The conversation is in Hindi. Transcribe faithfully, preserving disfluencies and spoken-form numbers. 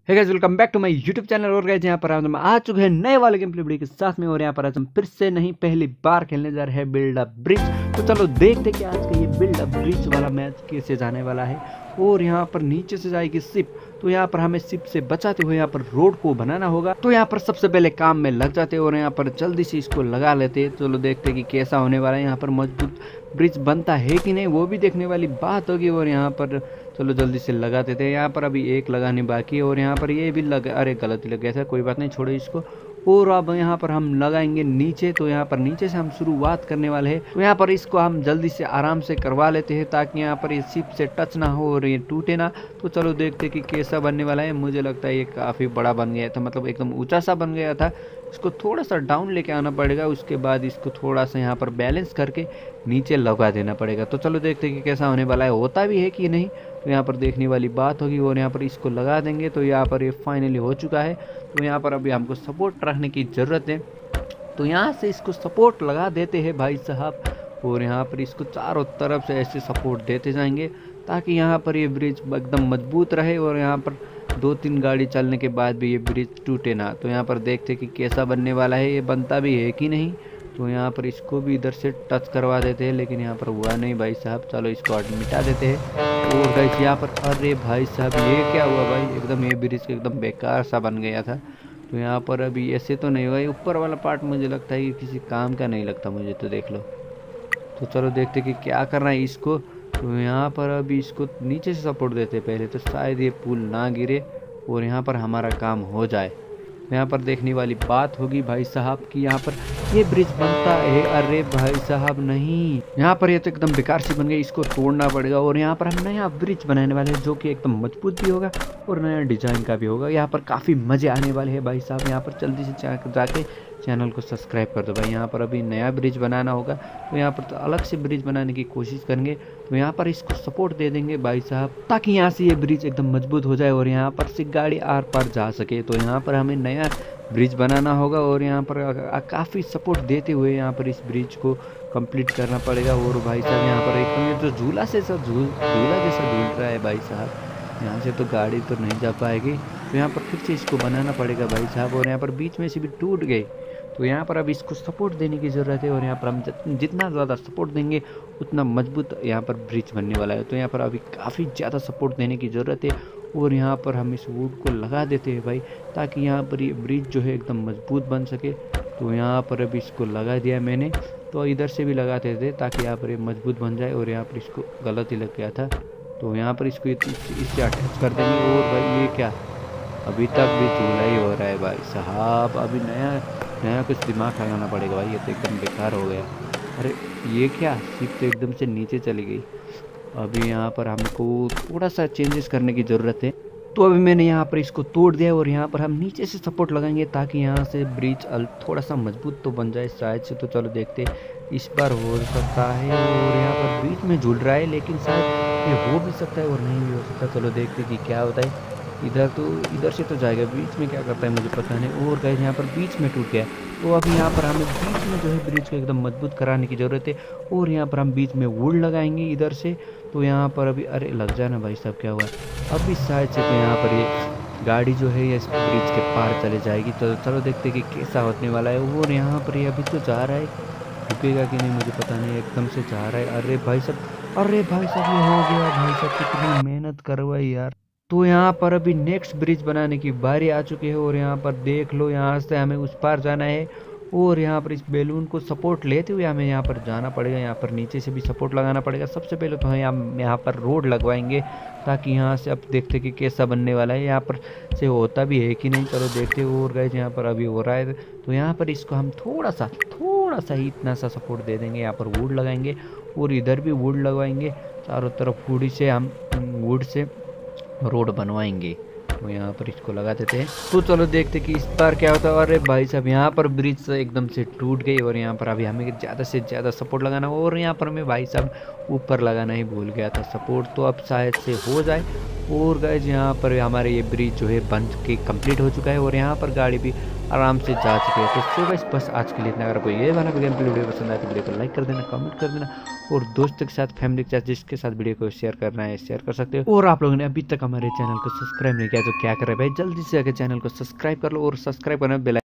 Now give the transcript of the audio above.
Hey guys, welcome back to my YouTube channel. और गाइस यहाँ पर हम आ चुके हैं नए वाले गेम प्ले वीडियो के साथ में। और यहाँ पर आज हम फिर से नहीं पहली बार खेलने जा रहे हैं बिल्ड अप ब्रिज। तो चलो देखते कि आज का ये बिल्ड अप ब्रिज वाला मैच कैसे जाने वाला है। और यहाँ पर नीचे से जाएगी शिप, तो यहाँ पर हमें शिप से बचाते हुए यहाँ पर रोड को बनाना होगा। तो यहाँ पर सबसे पहले काम में लग जाते और यहाँ पर जल्दी से इसको लगा लेते। चलो देखते कि कैसा होने वाला है, यहाँ पर मजबूत ब्रिज बनता है कि नहीं वो भी देखने वाली बात होगी। और यहाँ पर चलो जल्दी से लगाते थे। यहाँ पर अभी एक लगाने बाकी है और यहाँ पर ये भी लग अरे गलत ही लग गया था, कोई बात नहीं, छोड़ो इसको। और अब यहाँ पर हम लगाएंगे नीचे, तो यहाँ पर नीचे से हम शुरुआत करने वाले हैं। तो यहाँ पर इसको हम जल्दी से आराम से करवा लेते हैं ताकि यहाँ पर ये शिप से टच ना हो और ये टूटे ना। तो चलो देखते कि कैसा बनने वाला है। मुझे लगता है ये काफ़ी बड़ा बन गया था, मतलब एकदम ऊंचा सा बन गया था। इसको थोड़ा सा डाउन लेके आना पड़ेगा, उसके बाद इसको थोड़ा सा यहाँ पर बैलेंस करके नीचे लगा देना पड़ेगा। तो चलो देखते कि कैसा होने वाला है, होता भी है कि नहीं, तो यहाँ पर देखने वाली बात होगी। और यहाँ पर इसको लगा देंगे तो यहाँ पर ये फाइनली हो चुका है। तो यहाँ पर अभी हमको सपोर्ट रखने की ज़रूरत है, तो यहाँ से इसको सपोर्ट लगा देते हैं भाई साहब। और यहाँ पर इसको चारों तरफ से ऐसे सपोर्ट देते जाएंगे ताकि यहाँ पर ये ब्रिज एकदम मजबूत रहे और यहाँ पर दो तीन गाड़ी चलने के बाद भी ये ब्रिज टूटे ना। तो यहाँ पर देखते कि कैसा बनने वाला है, ये बनता भी है कि नहीं। तो यहाँ पर इसको भी इधर से टच करवा देते हैं, लेकिन यहाँ पर हुआ नहीं भाई साहब। चलो इसको मिटा देते हैं। और गाइस यहाँ पर अरे भाई साहब ये क्या हुआ भाई, एकदम ये ब्रिज एकदम बेकार सा बन गया था। तो यहाँ पर अभी ऐसे तो नहीं हुआ, ये ऊपर वाला पार्ट मुझे लगता है कि किसी काम का नहीं लगता मुझे, तो देख लो। तो चलो देखते कि क्या करना है इसको। तो यहाँ पर अभी इसको नीचे से सपोर्ट देते पहले, तो शायद ये पुल ना गिरे और यहाँ पर हमारा काम हो जाए। यहाँ पर देखने वाली बात होगी भाई साहब कि यहाँ पर ये ब्रिज बनता है। अरे भाई साहब नहीं, यहाँ पर ये तो एकदम बेकार सी बन गई, इसको तोड़ना पड़ेगा। और यहाँ पर हम नया ब्रिज बनाने वाले हैं जो कि एकदम मजबूत भी होगा और नया डिजाइन का भी होगा। यहाँ पर काफ़ी मज़े आने वाले हैं भाई साहब। यहाँ पर जल्दी से जाके चैनल को सब्सक्राइब कर दो भाई। यहाँ पर अभी नया ब्रिज बनाना होगा, तो यहाँ पर तो अलग से ब्रिज बनाने की कोशिश करेंगे। तो यहाँ पर इसको सपोर्ट दे देंगे भाई साहब ताकि यहाँ से ये ब्रिज एकदम मजबूत हो जाए और यहाँ पर से गाड़ी आर पार जा सके। तो यहाँ पर हमें नया ब्रिज बनाना होगा और यहाँ पर काफ़ी सपोर्ट देते हुए यहाँ पर इस ब्रिज को कंप्लीट करना पड़ेगा। और भाई साहब यहाँ पर एकदम तो झूला से सब झूल झूला जैसा झूल रहा है भाई साहब, यहाँ से तो गाड़ी तो नहीं जा पाएगी। तो यहाँ पर फिर से इसको बनाना पड़ेगा भाई साहब। और यहाँ पर बीच में से भी टूट गए, तो यहाँ पर अब इसको सपोर्ट देने की ज़रूरत है। और यहाँ पर हम जितना ज़्यादा सपोर्ट देंगे उतना मजबूत यहाँ पर ब्रिज बनने वाला है। तो यहाँ पर अभी काफ़ी ज़्यादा सपोर्ट देने की ज़रूरत है। और यहाँ पर हम इस वुड को लगा देते हैं भाई ताकि यहाँ पर ये ब्रिज जो है एकदम मजबूत बन सके। तो यहाँ पर अभी इसको लगा दिया मैंने, तो इधर से भी लगाते थे ताकि यहाँ पर ये मजबूत बन जाए। और यहाँ पर इसको गलत ही लग गया था, तो यहाँ पर इसको इससे अटैच कर देंगे। और भाई ये क्या, अभी तक भी झूला ही हो रहा है भाई साहब। अभी नया नया कुछ दिमाग लगाना पड़ेगा भाई, ये तो एकदम बेकार हो गया। अरे ये क्या, शिप तो एकदम से नीचे चली गई। अभी यहाँ पर हमको थोड़ा सा चेंजेस करने की ज़रूरत है। तो अभी मैंने यहाँ पर इसको तोड़ दिया और यहाँ पर हम नीचे से सपोर्ट लगाएंगे ताकि यहाँ से ब्रिज थोड़ा सा मजबूत तो बन जाए शायद से। तो चलो देखते इस बार हो सकता है। और यहाँ पर बीच में झूल रहा है, लेकिन शायद ये हो भी सकता है और नहीं भी हो सकता। चलो देखते कि क्या होता है। इधर तो इधर से तो जाएगा, बीच में क्या करता है मुझे पता नहीं। और गाइस यहाँ पर बीच में टूट गया, तो अभी यहाँ पर हमें बीच में जो है ब्रिज को एकदम मजबूत कराने की ज़रूरत है। और यहाँ पर हम बीच में वुड लगाएंगे इधर से। तो यहाँ पर अभी अरे लग जाना भाई साहब, क्या हुआ अभी शायद से। तो यहाँ पर ये गाड़ी जो है ये ब्रिज के पार चले जाएगी। तो चलो देखते कि कैसा होने वाला है। और यहाँ पर ये अभी तो जा रहा है, रुकेगा कि नहीं मुझे पता नहीं, एकदम से जा रहा है। अरे भाई साहब, अरे भाई साहब ये हो गया भाई साहब, कितनी मेहनत करवाई यार। तो यहाँ पर अभी नेक्स्ट ब्रिज बनाने की बारी आ चुकी है। और यहाँ पर देख लो, यहाँ से हमें उस पार जाना है और यहाँ पर इस बैलून को सपोर्ट लेते हुए हमें यहाँ पर जाना पड़ेगा। यहाँ पर नीचे से भी सपोर्ट लगाना पड़ेगा। सबसे पहले तो हम यहाँ पर रोड लगवाएंगे ताकि यहाँ से अब देखते कि कैसा बनने वाला है, यहाँ पर से होता भी है कि नहीं। चलो देखते। और गाइस यहाँ पर अभी हो रहा है, तो यहाँ पर इसको हम थोड़ा सा थोड़ा सा ही इतना सा सपोर्ट दे देंगे। यहाँ पर वुड लगाएंगे और इधर भी वुड लगवाएंगे, चारों तरफ वुड से हम वुड से रोड बनवाएंगे। तो यहाँ पर इसको लगा देते हैं। तो चलो देखते कि इस बार क्या होता है। अरे भाई साहब यहाँ पर ब्रिज एकदम से टूट गई और यहाँ पर अभी हमें ज़्यादा से ज़्यादा सपोर्ट लगाना। और यहाँ पर मैं भाई साहब ऊपर लगाना ही भूल गया था सपोर्ट, तो अब शायद से हो जाए। और गाइस यहाँ पर हमारे ये ब्रिज जो है बन के कंप्लीट हो चुका है और यहाँ पर गाड़ी भी आराम से जा चुके हैं। तो सो गाइस बस आज के लिए इतना। अगर कोई ये वाला गेम प्ले वीडियो पसंद आए तो वीडियो को लाइक कर देना, कमेंट कर देना और दोस्तों के साथ, फैमिली के साथ, जिसके साथ वीडियो को शेयर करना है शेयर कर सकते हो। और आप लोगों ने अभी तक हमारे चैनल को सब्सक्राइब नहीं किया तो क्या कर रहे हैं भाई, जल्दी से आकर चैनल को सब्सक्राइब कर लो और सब्सक्राइब करना बेल